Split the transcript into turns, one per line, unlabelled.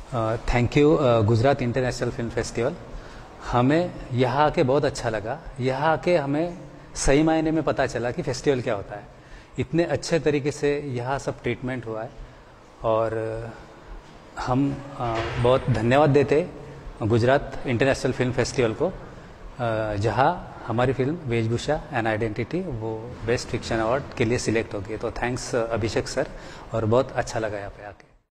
Thank you Gujarat international film festival. हमें यहाँ आके बहुत अच्छा लगा। यहाँ आके हमें सही मायने में पता चला कि फेस्टिवल क्या होता है। इतने अच्छे तरीके से यहाँ सब ट्रीटमेंट हुआ है और हम बहुत धन्यवाद देते गुजरात इंटरनेशनल फिल्म फेस्टिवल को, जहाँ हमारी फिल्म वेशभूषा एंड आइडेंटिटी वो बेस्ट फिक्शन अवार्ड के लिए सिलेक्ट हो गई। तो थैंक्स अभिषेक सर, और बहुत अच्छा लगा यहाँ पे आके।